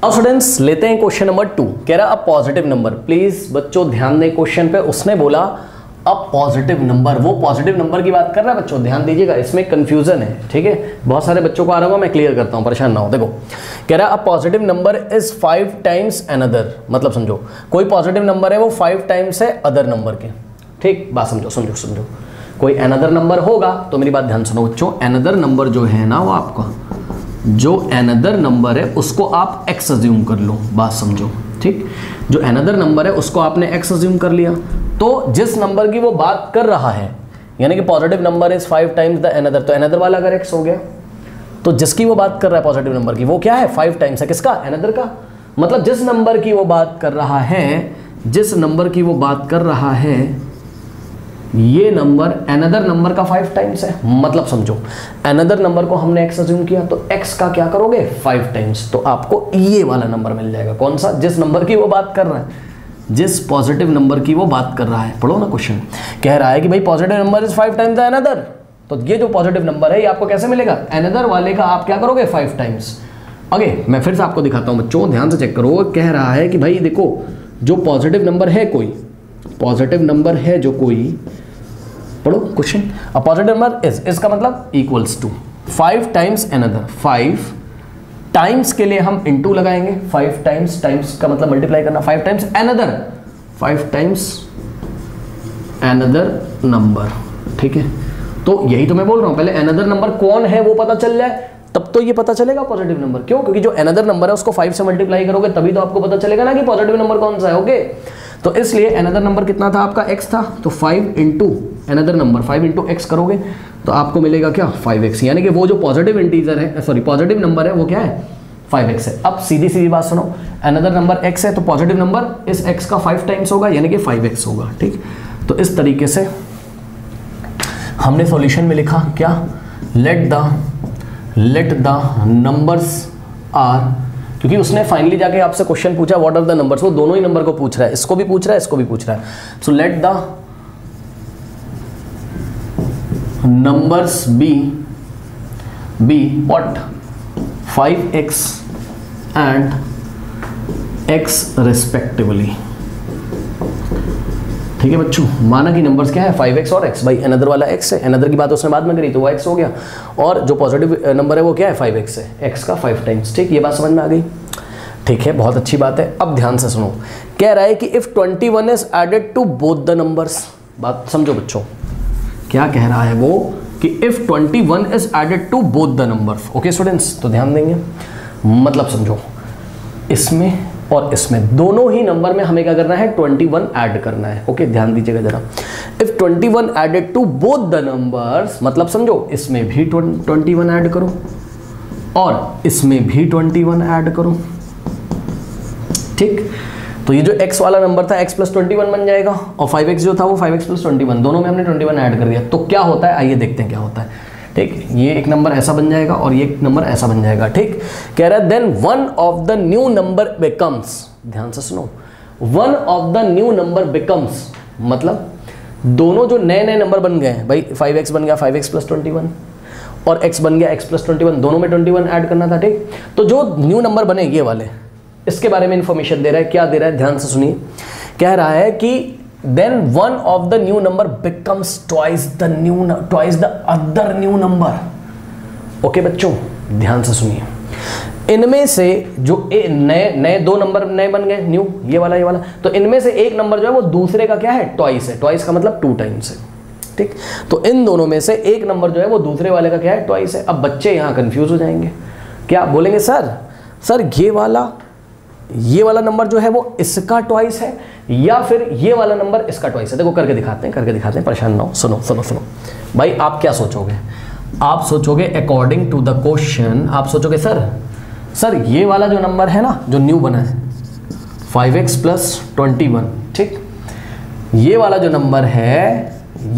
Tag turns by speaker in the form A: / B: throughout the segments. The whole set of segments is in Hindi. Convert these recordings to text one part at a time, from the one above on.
A: अब स्टूडेंट्स लेते हैं क्वेश्चन नंबर 2। कह रहा अ पॉजिटिव नंबर, प्लीज बच्चों ध्यान दें क्वेश्चन पे। उसने बोला अ पॉजिटिव नंबर, वो पॉजिटिव नंबर की बात कर रहा है बच्चों, ध्यान दीजिएगा, इसमें कंफ्यूजन है, ठीक है, बहुत सारे बच्चों को आ रहा होगा, मैं क्लियर करता हूं, परेशान ना हो। देखो कह रहा a positive number is 5 times another, मतलब समझो कोई पॉजिटिव नंबर है वो 5 टाइम्स है अदर नंबर के, ठीक, बात समझो समझो समझो। कोई अनदर नंबर होगा तो मेरी बात ध्यान सुनो बच्चों, अनदर नंबर जो है ना वो आपका जो अनदर नंबर है उसको आप एक्स अज्यूम कर लो, बात समझो, ठीक, जो अनदर नंबर है उसको आपने एक्स अज्यूम कर लिया, तो जिस नंबर की वो बात कर रहा है, यानी कि positive number is 5 times the another, तो अनदर वाला अगर एक्स हो गया तो जिसकी वो बात कर रहा है पॉजिटिव नंबर की वो क्या है, 5 टाइम्स है किसका, अनदर का। मतलब जिस नंबर की वो बात कर रहा है, जिस नंबर की वो बात कर रहा है ये नंबर अनदर नंबर का 5 टाइम्स है। मतलब समझो अनदर नंबर को हमने x अज्यूम किया तो x का क्या करोगे 5 टाइम्स, तो आपको ये वाला नंबर मिल जाएगा। कौन सा, जिस नंबर की वो बात कर रहा है, जिस पॉजिटिव नंबर की वो बात कर रहा है। पढ़ो ना क्वेश्चन, कह रहा है कि भाई positive number is 5 times the another, तो ये जो पॉजिटिव नंबर है ये आपको कैसे मिलेगा, अनदर वाले का आप क्या करोगे 5 टाइम्स। आगे मैं फिर से आपको दिखाता हूं बच्चों, ध्यान से चेक करो। कह रहा है कि भाई देखो जो पॉजिटिव नंबर है, कोई पॉजिटिव नंबर है जो कोई, पढ़ो question, a positive number is का मतलब equals to 5 times another, 5 times के लिए हम इनटू लगाएंगे, 5 टाइम्स, टाइम्स का मतलब मल्टीप्लाई करना, 5 times another, 5 times another number, ठीक है। तो यही तो मैं बोल रहा हूं, पहले अनदर नंबर कौन है वो पता चल जाए तब तो ये पता चलेगा पॉजिटिव नंबर। क्यों, क्योंकि जो अनदर नंबर है उसको 5 से मल्टीप्लाई करोगे तभी तो आपको पता चलेगा ना कि पॉजिटिव नंबर कौन सा है। ओके, तो इसलिए अनदर नंबर कितना था आपका, x था, तो 5 into another number 5 into x करोगे तो आपको मिलेगा क्या 5x, यानी कि वो जो पॉजिटिव इंटीजर है, सॉरी पॉजिटिव नंबर है वो क्या है 5x है। अब सीधी सीधी बात सुनो, अनदर नंबर x है तो पॉजिटिव नंबर इस x का 5 टाइम्स होगा यानी कि 5x होगा, ठीक। तो इस तरीके से हमने सॉल्यूशन में लिखा क्या, लेट द नंबर्स आर, क्योंकि उसने फाइनली जाके आपसे क्वेश्चन पूछा व्हाट आर द नंबर्स, वो दोनों ही नंबर को पूछ रहा है, इसको भी पूछ रहा है इसको भी पूछ रहा है। So let the numbers be what 5x and x respectively, ठीक है बच्चों। माना कि नंबर्स क्या है 5x और x, भाई अनदर वाला x है, अनदर की बात उसने बाद में करी तो वो x हो गया, और जो पॉजिटिव नंबर है वो क्या है 5x है, x का 5 टाइम्स, ठीक। ये बात समझ में आ गई, ठीक है, बहुत अच्छी बात है। अब ध्यान से सुनो, कह रहा है कि if 21 is added to both the numbers, बात समझो बच्चों, क्या कह रहा है वो कि if 21 is added to both the numbers. Okay students, तो ध्यान देंगे, मतलब समझो इसमें और इसमें दोनों ही नंबर में हमें क्या करना है 21 ऐड करना है। ओके, ध्यान दीजिएगा जरा, if 21 added to both the numbers, मतलब समझो इसमें भी 21 ऐड करो और इसमें भी 21 ऐड करो, ठीक। तो ये जो x वाला नंबर था x प्लस 21 बन जाएगा, और 5x जो था वो 5x प्लस 21, दोनों में हमने 21 ऐड कर दिया। तो क्या होता है आइए देखते हैं क्या होता है, ठीक। ये एक नंबर ऐसा बन जाएगा और ये एक नंबर ऐसा बन जाएगा, ठीक। कह रहा है then one of the new number becomes, ध्यान से सुनो, one of the new number becomes, मतलब दोनों जो नए नए नंबर बन गए हैं, भाई 5x बन गया 5x प्लस 21 और x बन गया x प्लस 21, दोनों में 21 ऐड करना था, ठीक। तो जो न्यू नंबर बने ये वाले, इसके बारे में इंफॉर्मेशन दे रहा है, क्या दे रहा है ध्यान से सुनिए। कह रहा है कि then one of the new number becomes twice the other new number. Okay बच्चों, ध्यान से सुनिए, इनमें से जो नए दो नंबर नए बन गए न्यू, ये वाला, तो इनमें से एक नंबर जो है वो दूसरे का क्या है ट्वाइस है, ट्वाइस का मतलब 2 टाइम्स है, ठीक। तो इन दोनों में से एक नंबर जो है वो दूसरे वाले का क्या है ट्वाइस है। अब बच्चे यहाँ कंफ्यूज हो जाएंगे, क्या बोलेंगे सर ये वाला नंबर जो है वो इसका ट्वाइस है या फिर ये वाला नंबर इसका ट्वाइस है। देखो करके दिखाते हैं, परेशान ना हो, सुनो भाई, आप क्या सोचोगे, आप सोचोगे अकॉर्डिंग टू द क्वेश्चन, आप सोचोगे सर ये वाला जो नंबर है ना जो न्यू बना है 5x प्लस 21, ठीक, ये वाला जो नंबर है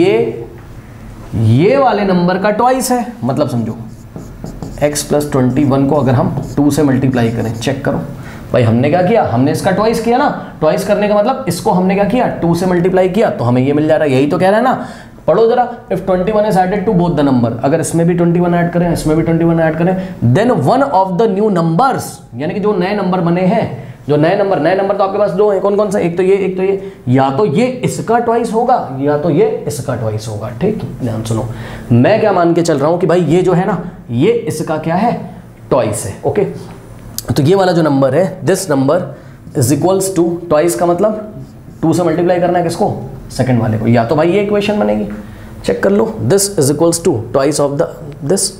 A: ये वाले नंबर का ट्वाइस है। मतलब समझो x प्लस 21 को अगर हम 2 से मल्टीप्लाई करें, चेक करो भाई, हमने क्या किया, हमने इसका ट्वाइस किया ना, ट्वाइस करने का मतलब इसको हमने क्या किया 2 से मल्टीप्लाई किया तो हमें ये मिल जा रहा है। यही तो कह रहा है ना पढ़ो जरा, if 21 is added to both the number, अगर इसमें भी 21 ऐड करें, इसमें भी 21 ऐड करें, then one of the new numbers, यानी कि जो नए नंबर बने हैं, जो नए नंबर तो आपके पास दो हैं, कौन कौन सा, एक तो ये, या तो ये इसका ट्वाइस होगा या तो ये इसका ट्वाइस होगा। ठीक, ध्यान सुनो, मैं क्या मान के चल रहा हूं कि भाई ये जो है ना, ये इसका क्या है, ट्वाइस है। ओके, तो ये वाला जो नंबर है, this number is equals to, twice का मतलब 2 से मल्टीप्लाई करना है किसको, सेकंड वाले को, या तो भाई ये इक्वेशन बनेगी, चेक कर लो, this is equals to twice of the this,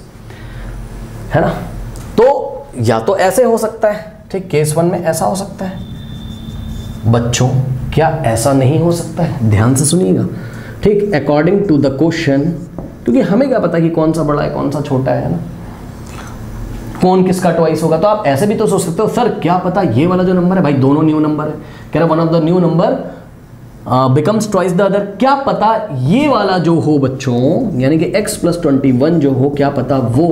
A: है ना। तो या तो ऐसे हो सकता है, ठीक, केस 1 में ऐसा हो सकता है। बच्चों क्या ऐसा नहीं हो सकता है, ध्यान से सुनिएगा, ठीक, अकॉर्डिंग टू द क्वेश्चन, क्योंकि हमें क्या पता कि कौन सा बड़ा है कौन सा छोटा है ना, कौन किसका ट्वाइस होगा। तो आप ऐसे भी तो सोच सकते हो, सर क्या पता ये वाला जो नंबर है, भाई दोनों न्यू नंबर है, कह रहा one of the new number becomes twice the other, क्या पता ये वाला जो हो बच्चों, यानी कि x + 21 जो हो, क्या पता वो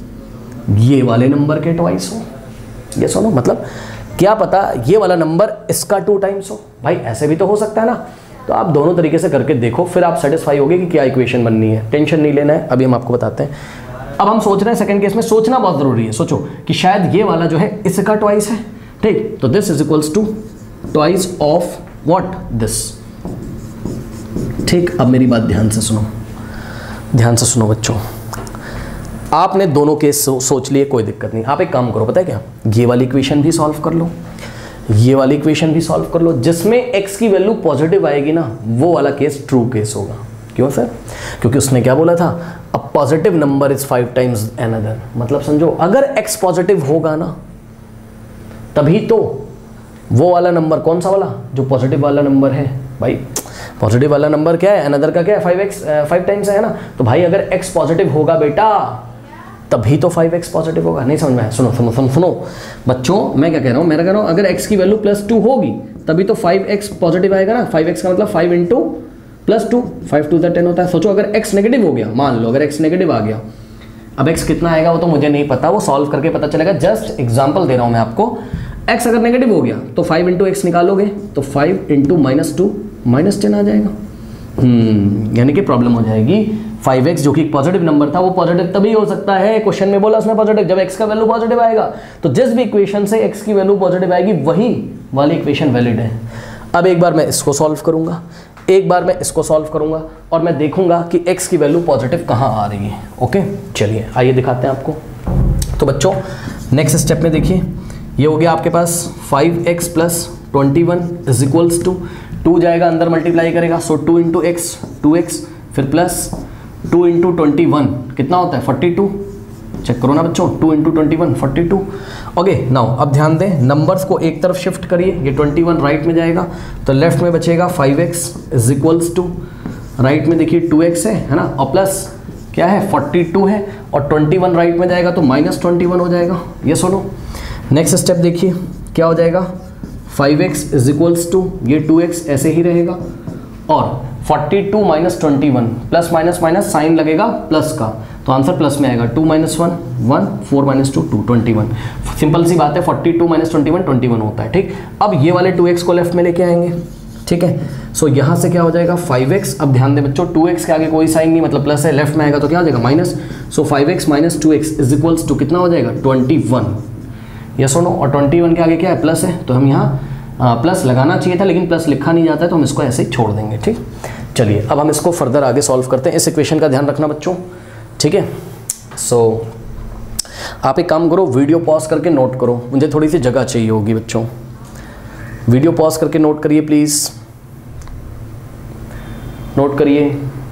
A: ये वाले नंबर के ट्वाइस हो। ये सुनो, मतलब क्या पता ये वाला नंबर इसका 2 टाइम्स हो, भाई ऐसे भी तो हो सकता है ना। तो आप दोनों तरीके से करके देखो, फिर आप सेटिस्फाई होगे कि क्या इक्वेशन बननी है, टेंशन नहीं लेना है, अभी हम आपको बताते हैं। अब हम सोच रहे हैं सेकंड केस में, सोचना बहुत जरूरी है, सोचो कि शायद ये वाला जो है इसका ट्वाइस है, ठीक, तो this is equals to twice of what, this. ठीक, अब मेरी बात ध्यान से सुनो, ध्यान से सुनो बच्चों, आपने दोनों केस सोच लिए, कोई दिक्कत नहीं, आप एक काम करो, पता है क्या, ये वाली इक्वेशन भी सॉल्व कर लो, ये वाली इक्वेशन भी सॉल्व कर लो, जिसमें x की वैल्यू पॉजिटिव आएगी ना, वो वाला केस ट्रू केस होगा। क्यों सर, क्योंकि उसने क्या बोला था, a positive number is 5 times another, मतलब समझो अगर x पॉजिटिव होगा ना, तभी तो वो वाला नंबर, कौन सा वाला, जो पॉजिटिव वाला नंबर है, भाई पॉजिटिव वाला नंबर क्या है, अनदर का क्या है, 5 टाइम्स है ना, तो भाई अगर x पॉजिटिव होगा बेटा, तभी तो 5x पॉजिटिव होगा। नहीं समझ में आया, सुनो सुनो सुनो सुनो बच्चों, मैं क्या कह रहा हूँ, मैं कह रहा हूँ अगर x की वैल्यू +2 होगी, तभी तो 5x पॉजिटिव आएगा ना, 5x का मतलब 5 × +2, 5 × 2 = 10 होता है। सोचो अगर x नेगेटिव हो गया, मान लो अगर x नेगेटिव आ गया, अब x कितना आएगा वो तो मुझे नहीं पता, वो सॉल्व करके पता चलेगा, जस्ट एग्जाम्पल दे रहा हूँ मैं आपको। x अगर नेगेटिव हो गया तो 5 × x निकालोगे तो 5 × -2 -10 आ जाएगा, यानी कि प्रॉब्लम हो जाएगी। 5x जो कि पॉजिटिव नंबर था, वो पॉजिटिव तभी हो सकता है, क्वेश्चन में बोला उसने पॉजिटिव, जब x का वैल्यू पॉजिटिव आएगा, तो जिस भी इक्वेशन से x की वैल्यू पॉजिटिव आएगी वही वाली इक्वेशन वैलिड है। अब एक बार मैं इसको सॉल्व करूंगा, एक बार मैं इसको सॉल्व करूंगा, और मैं देखूंगा कि x की वैल्यू पॉजिटिव कहाँ आ रही है। ओके, चलिए आइए दिखाते हैं आपको। तो बच्चों नेक्स्ट स्टेप में देखिए, ये हो गया आपके पास 5x + 21 = 2 जाएगा अंदर, मल्टीप्लाई करेगा, सो 2 × x 2x, फिर प्लस 2 × 21 कितना होता है, 42, चेक करो ना बच्चों, 2 × 21 42। ओके, नाउ अब ध्यान दें, नंबर्स को एक तरफ शिफ्ट करिए, ये 21 राइट में जाएगा, तो लेफ्ट में बचेगा 5x = राइट में देखिए 2x है ना, और प्लस क्या है 42 है, और 21 राइट में जाएगा तो -21 हो जाएगा। ये सुनो, नेक्स्ट स्टेप देखिए क्या हो जाएगा, 5x = ये 2x ऐसे ही रहेगा, और 42 - 21 प्लस माइनस माइनस साइन लगेगा प्लस का, तो आंसर प्लस में आएगा, 2 - 1 1, 4 - 2 2, 21। सिंपल सी बात है, 42 - 21 21 होता है। ठीक, अब ये वाले 2x को लेफ्ट में लेके आएंगे, ठीक है, सो यहाँ से क्या हो जाएगा 5x, अब ध्यान दें बच्चों 2x के आगे कोई साइन नहीं, मतलब प्लस है, लेफ्ट में आएगा तो क्या हो जाएगा माइनस, सो 5x - 2x = कितना हो जाएगा 21। यस और नो, और 21 के आगे क्या है प्लस है, तो हम यहाँ प्लस लगाना चाहिए था लेकिन प्लस लिखा नहीं जाता है, तो हम इसको ऐसे ही छोड़ देंगे। ठीक, चलिए अब हम इसको फर्दर आगे सॉल्व करते हैं। इस इक्वेशन का ध्यान रखना बच्चों, ठीक है। सो आप एक काम करो, वीडियो पॉज करके नोट करो, मुझे थोड़ी सी जगह चाहिए होगी बच्चों, वीडियो पॉज करके नोट करिए प्लीज़, नोट करिए,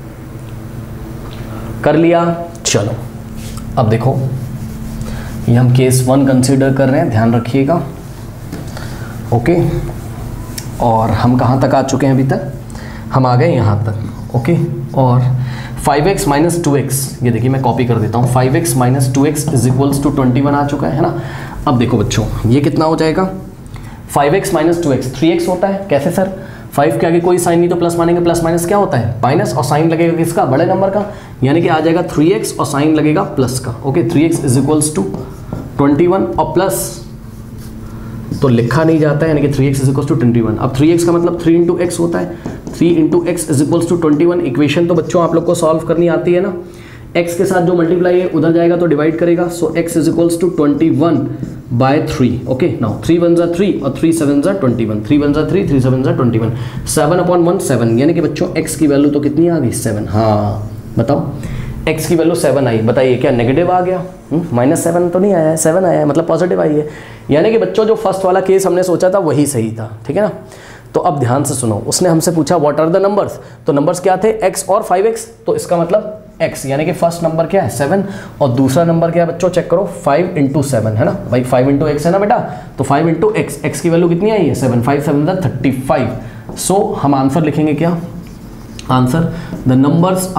A: कर लिया। चलो अब देखो, ये हम केस 1 कंसीडर कर रहे हैं, ध्यान रखिएगा। ओके, और हम कहाँ तक आ चुके हैं अभी तक, हम आ गए यहाँ तक। ओके, और 5x - 2x, ये देखिए मैं कॉपी कर देता हूँ, 5x - 2x = 21 आ चुका है ना। अब देखो बच्चों ये कितना हो जाएगा, 5x - 2x 3x होता है, कैसे सर, 5 के आगे कोई साइन नहीं तो प्लस मानेंगे, प्लस माइनस क्या होता है माइनस, और साइन लगेगा किसका, बड़े नंबर का, यानी कि आ जाएगा 3x और साइन लगेगा प्लस का। ओके, 3x = 21 और प्लस तो लिखा नहीं जाता है, यानी कि 3x इज इक्वल्स टू 21। अब 3x का मतलब 3 इंटू एक्स होता है, 3 into x is equals to 21। Equation तो बच्चों आप लोग को सॉल्व करनी आती है ना, x के साथ जो मल्टीप्लाई है उधर जाएगा तो डिवाइड करेगा, so x is equals to 21/3। Okay, now 3 1 जा 3 और 3 7 जा 21, 3 1 जा 3, 3 7 जा 21, 7/1 7, यानी कि बच्चों x की वैल्यू तो कितनी आ गई 7। हाँ बताओ, x की वैल्यू 7 आई, बताइए क्या नेगेटिव आ गया? -7 तो नहीं आया है, 7 आया है, मतलब पॉजिटिव आई है। यानी कि बच्चों जो फर्स्ट वाला केस हमने सोचा था वही सही था, ठीक है ना। तो अब ध्यान से सुनो, उसने हमसे पूछा व्हाट आर द नंबर्स, तो नंबर्स क्या थे x और 5x, तो इसका मतलब x, यानी कि फर्स्ट नंबर क्या है 7 और दूसरा नंबर क्या है बच्चों, चेक करो 5 इंटू 7 है ना भाई, 5 इंटू एक्स है ना बेटा, तो 5 इंटू एक्स, एक्स की वैल्यू कितनी आई है 7, 5 7 35। सो हम आंसर लिखेंगे क्या, answer the numbers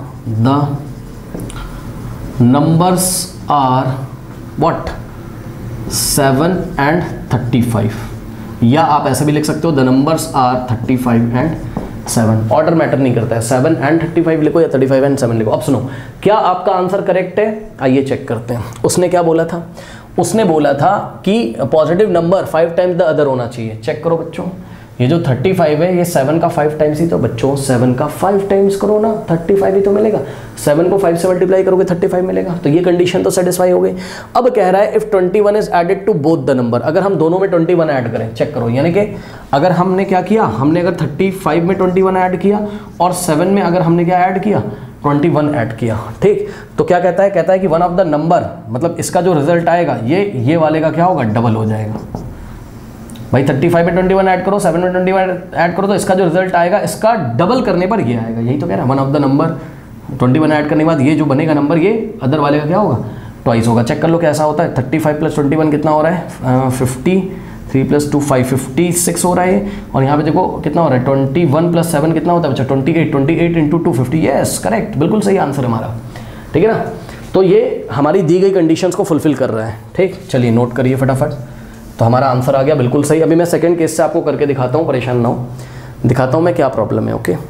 A: are what 7 and 35, या आप ऐसे भी लिख सकते हो the numbers are 35 and 7, order matter नहीं करता है, 7 and 35 लिखो या 35 and 7 लिखो। अब सुनो, क्या आपका आंसर करेक्ट है, आइए चेक करते हैं। उसने क्या बोला था, उसने बोला था कि positive number 5 times the other होना चाहिए। चेक करो बच्चों, ये जो 35 है ये 7 का 5 टाइम्स ही, तो बच्चों 7 का 5 टाइम्स करो ना, 35 ही तो मिलेगा। 7 को 5 से मल्टीप्लाई करोगे 35 मिलेगा, तो ये कंडीशन तो सेटिस्फाई हो गई। अब कह रहा है if 21 is added to both the number, अगर हम दोनों में 21 ऐड करें, चेक करो, यानी कि अगर हमने क्या किया, हमने अगर 35 में 21 ऐड किया और 7 में अगर हमने क्या ऐड किया 21 ऐड किया, ठीक, तो क्या कहता है, कहता है कि वन ऑफ द नंबर, मतलब इसका जो रिजल्ट आएगा ये वाले का क्या होगा, डबल हो जाएगा। भाई 35 में 21 ऐड करो, 7 में 21 ऐड करो, तो इसका जो रिजल्ट आएगा इसका डबल करने पर ये आएगा, यही तो कह रहा है। One of the number 21 add करने के बाद ये जो बनेगा नंबर, ये अदर वाले का क्या होगा, ट्वाइस होगा। चेक कर लो कैसा होता है, 35 प्लस 21 कितना हो रहा है 50, 3 प्लस 2 5, 56 हो रहा है। और यहाँ पे देखो कितना हो रहा है 21 प्लस 7 कितना होता है बच्चा 28 इंटू 2 50, यस करेक्ट, बिल्कुल सही आंसर हमारा, ठीक है ना। तो ये हमारी दी गई कंडीशंस को फुलफिल कर रहा है, ठीक। चलिए नोट करिए फटाफट, तो हमारा आंसर आ गया बिल्कुल सही। अभी मैं सेकंड केस से आपको करके दिखाता हूँ, परेशान ना हो, दिखाता हूँ मैं क्या प्रॉब्लम है, ओके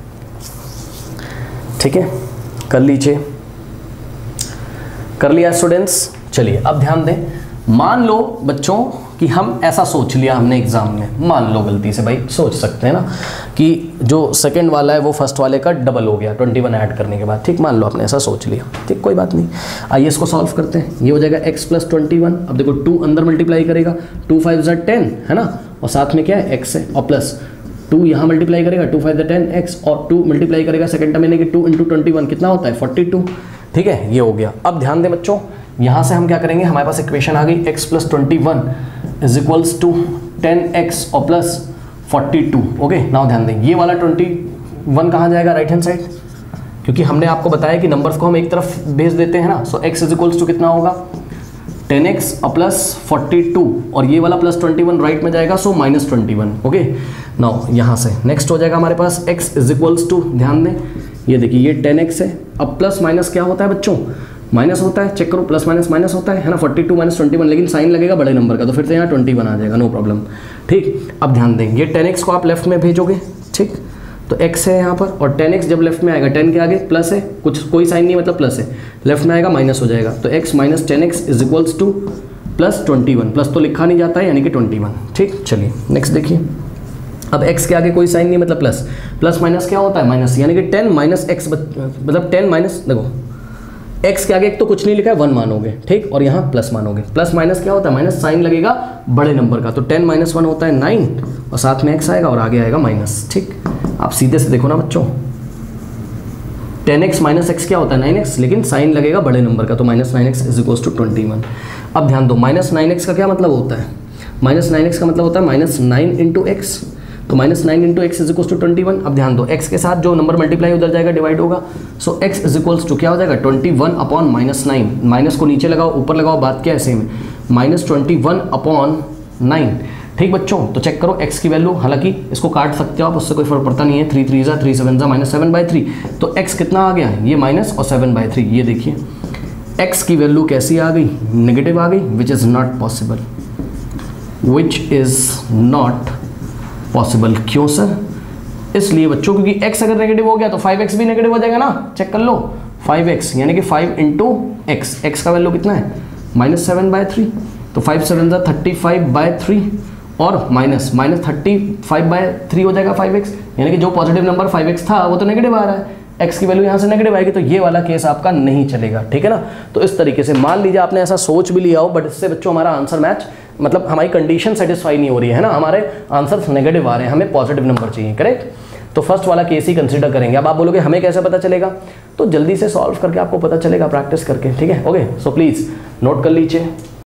A: ठीक है, कर लीजिए, कर लिया स्टूडेंट्स। चलिए अब ध्यान दें, मान लो बच्चों कि हम ऐसा सोच लिया हमने एग्जाम में, मान लो गलती से, भाई सोच सकते हैं ना कि जो सेकंड वाला है वो फर्स्ट वाले का डबल हो गया 21 ऐड करने के बाद, ठीक, मान लो आपने ऐसा सोच लिया, ठीक, कोई बात नहीं। आइए इसको सॉल्व करते हैं। ये हो जाएगा x प्लस 21, अब देखो 2 अंदर मल्टीप्लाई करेगा, 2 5 ज़ा 10 है ना, और साथ में क्या है x है, और प्लस 2 यहाँ मल्टीप्लाई करेगा, 2 5 ज़ा 10 x, और 2 मल्टीप्लाई करेगा सेकंड टर्म यानी कि 2 इंटू 21 कितना होता है 42, ठीक है, ये हो गया। अब ध्यान दें बच्चों, यहाँ से हम क्या करेंगे, हमारे पास इक्वेशन आ गई x plus 21 is equals to 10x और प्लस 42, ओके। नाउ ध्यान दें, ये वाला 21 कहाँ जाएगा, राइट हैंड साइड, क्योंकि हमने आपको बताया कि नंबर्स को हम एक तरफ भेज देते हैं ना। So x is equals to कितना होगा 10x और प्लस 42, और ये वाला प्लस 21 राइट में जाएगा, सो माइनस 21, ओके। नाउ यहाँ से नेक्स्ट हो जाएगा हमारे पास x इज इक्वल्स टू, ध्यान दें ये देखिए ये 10x है, अब प्लस माइनस क्या होता है बच्चों, माइनस होता है, चेक करो, प्लस माइनस माइनस होता है ना, 42 माइनस 21, लेकिन साइन लगेगा बड़े नंबर का, तो फिर से यहाँ 21 आ जाएगा, नो प्रॉब्लम, ठीक। अब ध्यान दें, ये 10x को आप लेफ्ट में भेजोगे, ठीक, तो x है यहाँ पर, और 10x जब लेफ्ट में आएगा 10 के आगे प्लस है, कोई साइन नहीं मतलब प्लस है, लेफ्ट में आएगा माइनस हो जाएगा, तो x minus 10x is equals to plus 21, plus तो लिखा नहीं जाता है यानी कि 21, ठीक। चलिए नेक्स्ट देखिए, अब x के आगे कोई साइन नहीं मतलब प्लस, प्लस माइनस क्या होता है माइनस, यानी कि 10 माइनस x, मतलब 10 माइनस, देखो x के आगे एक तो कुछ नहीं लिखा है 1 मानोगे, ठीक, और यहाँ प्लस मानोगे, प्लस माइनस क्या होता है माइनस, साइन लगेगा बड़े नंबर का, तो 10 माइनस 1 होता है 9, और साथ में x आएगा और आगे आएगा माइनस, ठीक। आप सीधे से देखो ना बच्चों, 10x माइनस x क्या होता है 9x, लेकिन साइन लगेगा बड़े नंबर का, तो minus 9x is equals to 21। अब ध्यान दो, माइनस 9x का क्या मतलब होता है, माइनस 9x का मतलब होता है माइनस 9 इंटू एक्स, तो minus 9 into x is equals to 21। अब ध्यान दो, x के साथ जो नंबर मल्टीप्लाई उधर जाएगा डिवाइड होगा, so x is equals to क्या हो जाएगा 21 अपॉन माइनस 9, माइनस को नीचे लगाओ ऊपर लगाओ, बात क्या है सेम है, माइनस 21 अपॉन 9, ठीक बच्चों। तो चेक करो x की वैल्यू, हालांकि इसको काट सकते हो आप, उससे कोई फर्क पड़ता नहीं है, 3 3 जा 3 7 जा माइनस 7/3, तो x कितना आ गया, ये माइनस और 7/3, ये देखिए x की वैल्यू कैसी आ गई, नेगेटिव आ गई, which is not possible, which is not possible. क्यों सर, इसलिए बच्चों क्योंकि x अगर नेगेटिव हो गया तो 5x भी नेगेटिव हो जाएगा ना, चेक कर लो 5x, यानी कि 5 इंटू एक्स, एक्स का वैल्यू कितना है माइनस 7/3, तो 5 7 जा 35/3 और माइनस 35/3 हो जाएगा 5x, यानी कि जो पॉजिटिव नंबर 5x था वो तो नेगेटिव आ रहा है, x की वैल्यू यहाँ से नेगेटिव आएगी, तो ये वाला केस आपका नहीं चलेगा, ठीक है ना। तो इस तरीके से मान लीजिए आपने ऐसा सोच भी लिया हो, बट इससे बच्चों हमारा आंसर मैच, मतलब हमारी कंडीशन सेटिस्फाई नहीं हो रही है ना, हमारे आंसर्स नेगेटिव आ रहे हैं, हमें पॉजिटिव नंबर चाहिए, करेक्ट। तो फर्स्ट वाला केस ही कंसीडर करेंगे। अब आप बोलोगे हमें कैसे पता चलेगा, तो जल्दी से सॉल्व करके आपको पता चलेगा, प्रैक्टिस करके, ठीक है। ओके, सो प्लीज़ नोट कर लीजिए।